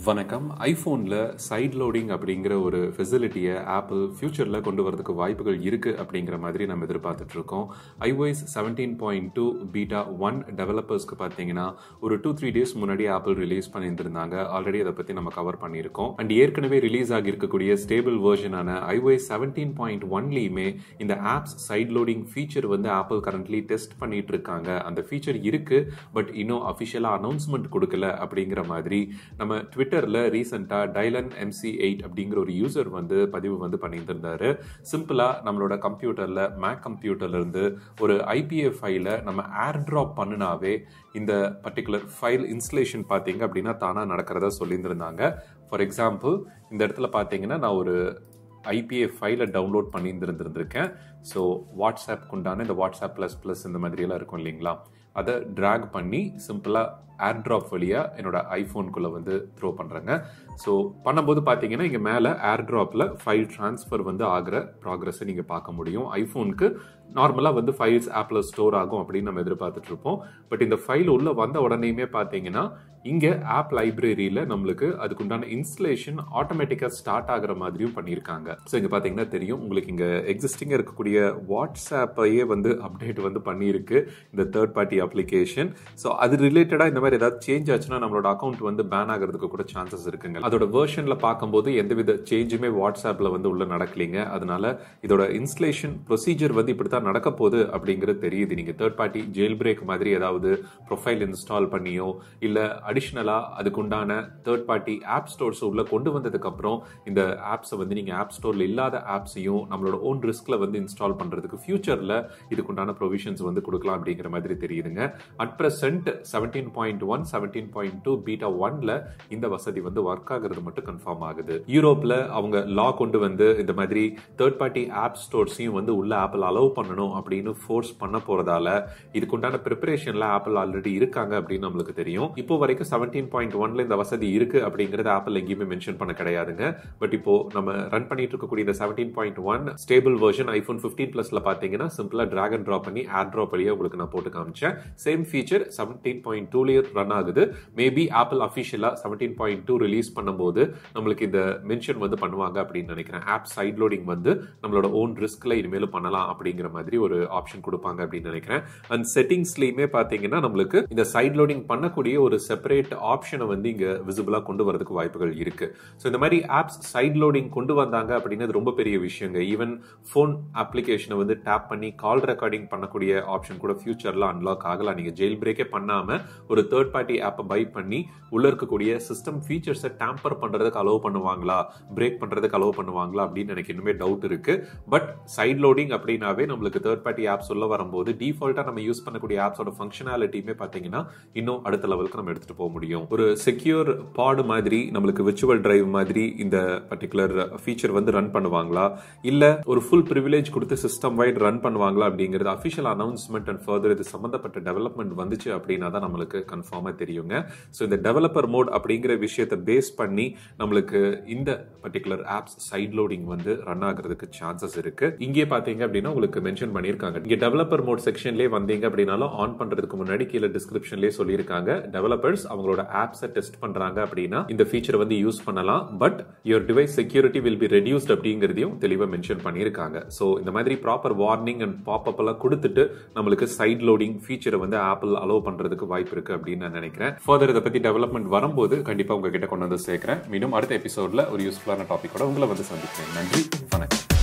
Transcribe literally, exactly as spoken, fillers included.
வணக்கம். ஐஃபோனில் side loading அப்படிங்கிற ஒரு ஃபெசிலிட்டியை ஆப்பிள் ஃபியூச்சரில் கொண்டு வரதுக்கு வாய்ப்புகள் இருக்குது அப்படிங்கிற மாதிரி நம்ம எதிர்பார்த்துட்ருக்கோம். IOS seventeen point two beta one டெவலப்பர்ஸ்க்கு பார்த்தீங்கன்னா ஒரு டூ த்ரீ டேஸ் முன்னாடி ஆப்பிள் ரிலீஸ் பண்ணியிருந்திருந்தாங்க. ஆல்ரெடி அதை பற்றி நம்ம கவர் பண்ணியிருக்கோம். அண்ட் ஏற்கனவே ரிலீஸ் ஆகியிருக்கக்கூடிய ஸ்டேபிள் வெர்ஷனான ஐஓஎஸ் செவன்டீன் பாயிண்ட் ஒன்லேயுமே இந்த ஆப்ஸ் சைட் லோடிங் ஃபீச்சர் வந்து ஆப்பிள் கரண்ட்லி டெஸ்ட் பண்ணிட்டு இருக்காங்க. அந்த ஃபீச்சர் இருக்கு, பட் இன்னும் அஃபிஷியலாக அனௌன்ஸ்மெண்ட் கொடுக்கல அப்படிங்கிற மாதிரி நம்ம ட்விட்டர்ல ரீசெண்டா டைலன் எம்சி எயிட் அப்படிங்கிற ஒரு யூசர் வந்து பதிவு வந்து பண்ணியிருந்தாரு. சிம்பிளா நம்மளோட கம்ப்யூட்டர்ல மேக் கம்ப்யூட்டர்ல இருந்து ஒரு ஐபிஏ ஃபைலை நம்ம ஏர் டிராப் பண்ணினாவே இந்த பர்டிகுலர் ஃபைல் இன்ஸ்டலேஷன் பார்த்தீங்க அப்படின்னா தானா நடக்கிறதா சொல்லியிருந்திருந்தாங்க. ஃபார் எக்ஸாம்பிள் இந்த இடத்துல பார்த்தீங்கன்னா நான் ஒரு ஐபிஏ ஃபைலை டவுன்லோட் பண்ணியிருந்திருந்திருக்கேன். ஸோ வாட்ஸ்அப் உண்டான இந்த வாட்ஸ்அப் ப்ளஸ் ப்ளஸ் இந்த மாதிரியெல்லாம் இருக்கும் இல்லைங்களா, அதை ட்ராக் பண்ணி சிம்பிளாக ஏர் ட்ராப் வழியாக என்னோட ஐஃபோனுக்குள்ளே வந்து த்ரோ பண்ணுறேங்க. ஸோ பண்ணும்போது பார்த்தீங்கன்னா இங்கே மேலே ஏர் ட்ராப்பில் ஃபைல் ட்ரான்ஸ்ஃபர் வந்து ஆகிற ப்ராக்ரஸை நீங்கள் பார்க்க முடியும். ஐஃபோனுக்கு நார்மலாக வந்து ஃபைல்ஸ் ஆப்பில் ஸ்டோர் ஆகும் அப்படின்னு நம்ம எதிர்பார்த்துட்டு இருப்போம். பட் இந்த ஃபைல் உள்ள வந்த உடனேயுமே பார்த்தீங்கன்னா இங்கே ஆப் லைப்ரரியில் நம்மளுக்கு அதுக்குண்டான இன்ஸ்டலேஷன் ஆட்டோமேட்டிக்காக ஸ்டார்ட் ஆகிற மாதிரியும் பண்ணியிருக்காங்க. ஸோ இங்கே பார்த்தீங்கன்னா தெரியும் உங்களுக்கு இங்கே எக்ஸிஸ்டிங்காக இருக்கக்கூடிய வாட்ஸ்ஆப்பையே வந்து அப்டேட் வந்து பண்ணியிருக்கு இந்த தேர்ட் பார்ட்டி அப்ளிகேஷன். ஸோ அது ரிலேட்டடாக இந்த மாதிரி ஏதாவது சேஞ்ச் ஆச்சுன்னா நம்மளோட அக்கௌண்ட் வந்து பேன் ஆகிறதுக்கு கூட சான்சஸ் இருக்குங்க. அதோட வெர்ஷனில் பார்க்கும்போது எந்தவித சேஞ்சுமே வாட்ஸ்ஆப்பில் வந்து உள்ள நடக்கலைங்க. அதனால இதோட இன்ஸ்டலேஷன் ப்ரொசீஜர் வந்து இப்படி தான் நடக்க போகுது அப்படிங்கிறது தெரியுது. நீங்கள் தேர்ட் பார்ட்டி ஜெயில் பிரேக் மாதிரி ஏதாவது ப்ரொஃபைல் இன்ஸ்டால் பண்ணியோ இல்லை அடிஷ்னலாக அதுக்குண்டான தேர்ட் பார்ட்டி ஆப் ஸ்டோர்ஸ் உள்ள கொண்டு வந்ததுக்கு அப்புறம் இந்த ஆப்ஸை வந்து நீங்கள் ஆப் ஸ்டோரில் இல்லாத ஆப்ஸையும் நம்மளோட ஓன் ரிஸ்கில் வந்து இன்ஸ்டால் பண்ணுறதுக்கு ஃபியூச்சரில் இதுக்குண்டான ப்ரொவிஷன்ஸ் வந்து கொடுக்கலாம் அப்படிங்கிற மாதிரி தெரியுதுங்க. At present seventeen point one seventeen point two beta ஒன்ல இந்த வசதி வந்து ஒர்க் ஆகுறது மட்டும் கன்ஃபார்ம் ஆகுது. யூரோப்ல அவங்க லா கொண்டு வந்து இந்த மாதிரி தேர்ட் பார்ட்டி ஆப் ஸ்டோர்ஸையும் வந்து உள்ள ஆப்பிள் அலோவ் பண்ணணும் அப்படின்னு ஃபோர்ஸ் பண்ண போறதால இதுக்குண்டான ப்ரிப்பரேஷன்ல ஆப்பிள் ஆல்ரெடி இருக்காங்க அப்படின்னு நம்மளுக்கு தெரியும். இப்போ வரைக்கும் செவன்டீன் பாயிண்ட் ஒன்ல இந்த வசதி இருக்கு அப்படிங்கறது ஆப்பிள் எங்கேயுமே மென்ஷன் பண்ண கிடையாதுங்க. பட் இப்போ நம்ம ரன் பண்ணிட்டு இருக்கக்கூடிய இந்த seventeen point one stable version iPhone fifteen பிளஸ்ல பாத்தீங்கன்னா சிம்பிளா டிராக் அண்ட் டிராப் பண்ணி ஏர் டிராப் வழியா உங்களுக்கு நான் போட்டு காமிச்சேன். சேம் ஃபீச்சர் செவன்டீன் பாயிண்ட் டூலயே ரன் ஆகுது. மேபி ஆப்பிள் அஃபிஷியலா செவன்டீன் பாயிண்ட் டூ ரிலீஸ் பண்ணும்போது நம்மளுக்கு இந்த மென்ஷன் வந்து பண்ணுவாங்க அப்படின்னு நினைக்கிறேன். ஆப் சைட் லோடிங் வந்து நம்மளோட ஓன் ரிஸ்க்ல இனிமேலும் பண்ணலாம் அப்படிங்கிற மாதிரி ஒரு ஆப்ஷன் கொடுப்பாங்க அப்படின்னு நினைக்கிறேன். அண்ட் செட்டிங்ஸ்லயுமே பாத்தீங்கன்னா நம்மளுக்கு இந்த சைட் லோடிங் பண்ணக்கூடிய ஒரு செப்பரேட் ஆப்ஷனை வந்து இங்க விசிபிளா கொண்டு வரதுக்கு வாய்ப்புகள் இருக்கு. ஸோ இந்த மாதிரி ஆப்ஸ் சைட் லோடிங் கொண்டு வந்தாங்க அப்படிங்கிறது ரொம்ப பெரிய விஷயங்க. ஈவன் போன் அப்ளிகேஷனை வந்து டேப் பண்ணி கால் ரெக்கார்டிங் பண்ணக்கூடிய ஆப்ஷன் கூட ஃபியூச்சர்ல அன்லாக் ஆகலாம். நீங்க ஜெயில் பிரேக்கே பண்ணாம ஒரு தேர்ட் பார்ட்டி ஆப்பை பை பண்ணி உள்ள இருக்கக்கூடிய சிஸ்டம் ஃபீச்சர்ஸை டேம்பர் பண்றதுக்கு அலோவ் பண்ணுவாங்களா, பிரேக் பண்றதுக்கு அலோவ் பண்ணுவாங்களா அப்படின்னு எனக்கு இன்னுமே டவுட் இருக்கு. பட் சைட் லோடிங் அப்படின்னாவே நம்மளுக்கு தேர்ட் பார்ட்டி ஆப்ஸ் உள்ள வரும்போது டிஃபால்ட்டா நம்ம யூஸ் பண்ணக்கூடிய ஆப்ஸோட ஃபங்க்ஷனாலிட்டியுமே பாத்தீங்கன்னா இன்னும் அடுத்த லெவலுக்கு நம்ம எடுத்துட்டு போக முடியும். ஒரு செக்யூர் பாட் மாதிரி நம்மளுக்கு விர்ச்சுவல் டிரைவ் மாதிரி இந்த பர்டிகுலர் ஃபீச்சர் வந்து ரன் பண்ணுவாங்களா, இல்ல ஒரு ஃபுல் பிரிவிலேஜ் கொடுத்து சிஸ்டம் வைட் ரன் பண்ணுவாங்களா அப்படிங்கிறது அஃபிஷியல் அனௌன்ஸ்மெண்ட் அண்ட் ஃபர்தர் இது சம்பந்தப்பட்ட டெவலப்மெண்ட் வந்துச்சு அப்படின்னா தான் நம்மளுக்கு கன்ஃபார்மா தெரியுங்க. ஸோ இந்த டெவலப்பர் மோட் அப்படிங்கிற விஷயத்தை பேஸ் பண்ணி நம்மளுக்கு இந்த பர்டிகுலர் ஆப்ஸ் சைட் லோடிங் வந்து ரன் ஆகிறதுக்கு சான்சஸ் இருக்கு. இங்கே பாத்தீங்க அப்படின்னா உங்களுக்கு மென்ஷன் பண்ணிருக்காங்க. இங்க டெவலப்பர் மோட் செக்ஷன்லேயே வந்தீங்க அப்படின்னாலும் ஆன் பண்றதுக்கு முன்னாடி கீழே டிஸ்கிரிப்ஷன்லேயே சொல்லியிருக்காங்க டெவலப்பர்ஸ் அவங்களோட ஆப்ஸை டெஸ்ட் பண்றாங்க அப்படின்னா இந்த ஃபீச்சர் வந்து யூஸ் பண்ணலாம். But your device security will be reduced அப்படிங்கிறதையும் தெளிவாக மென்ஷன் பண்ணியிருக்காங்க. ஸோ இந்த மாதிரி ப்ராப்பர் வார்னிங் அண்ட் பாப்அப் எல்லாம் கொடுத்துட்டு நம்மளுக்கு சைட் லோடிங் ஃபீச்சரை வந்து ஆப்பிள் அலோவ் பண்றதுக்கு வாய்ப்பு இருக்கு அப்படின்னு நான் நினைக்கிறேன். ஃபர்தர் இதை பத்தி டெவலப்மெண்ட் வரும்போது கண்டிப்பா உங்ககிட்ட கொண்டு வந்து சேர்க்கிறேன். மீண்டும் அடுத்த எபிசோட்ல ஒரு யூஸ்ஃபுல்லான டாபிக்கோட உங்களை வந்து சந்திக்கிறேன். நன்றி, வணக்கம்.